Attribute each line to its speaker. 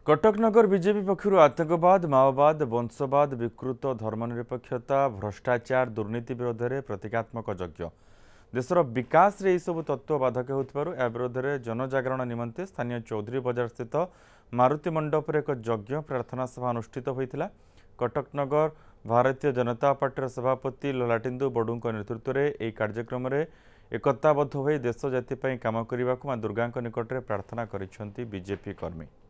Speaker 1: कटकनगर BJP पक्षर आतंकवाद माओवाद वंशवाद विकृत धर्मनिरपेक्षता भ्रष्टाचार दुर्नीति विरोध में प्रतीकात्मक यज्ञ देशर विकास रे सब तत्व बाधक होथिबारु या विरोध में जनजागरण निमंते स्थानीय चौधरी बजार स्थित मारुति मंडप एक यज्ञ प्रार्थना सभा अनुष्ठित होइतिला। कटकनगर भारतीय जनता पार्टी सभापति ललाटेन्दु बड़ू नेतृत्व में यह कार्यक्रम में एकताबद्ध हो देश जाति काम करने मां दुर्गा निकट में प्रार्थना करिसेंती बीजेपी कर्मी।